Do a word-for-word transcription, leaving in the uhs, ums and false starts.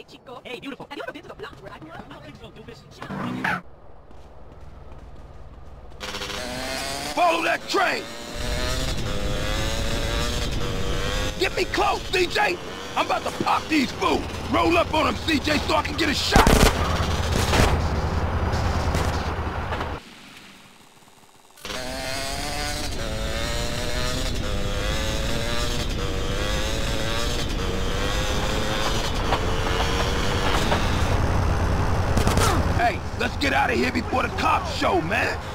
chico. Hey, beautiful. Have you ever been to the block where I grew up? I think so, doofus. Follow that train! Get me close, C J! I'm about to pop these fools! Roll up on them, C J, so I can get a shot! Hey, let's get out of here before the cops show, man!